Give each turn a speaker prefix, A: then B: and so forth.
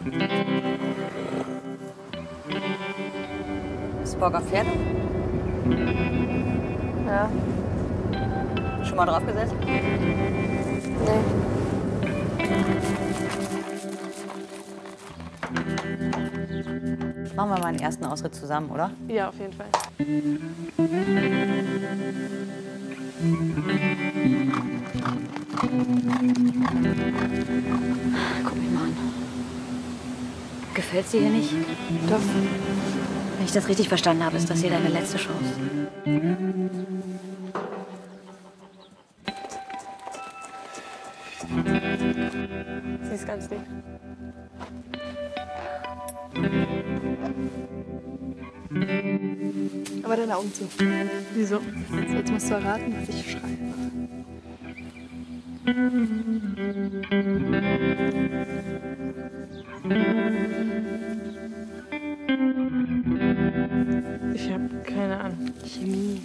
A: Hast du Bock auf Pferde?
B: Ja.
A: Schon mal drauf gesessen?
B: Nee.
A: Machen wir mal einen ersten Ausritt zusammen, oder?
B: Ja, auf jeden Fall.
A: Guck mich mal an. Gefällt's dir hier nicht?
B: Doch.
A: Wenn ich das richtig verstanden habe, ist das hier deine letzte Chance.
B: Sie ist ganz lieb. Aber deine Augen zu.
C: Wieso?
B: So, jetzt musst du erraten, was ich schreibe.
C: Ich habe keine Ahnung.
B: Chemie.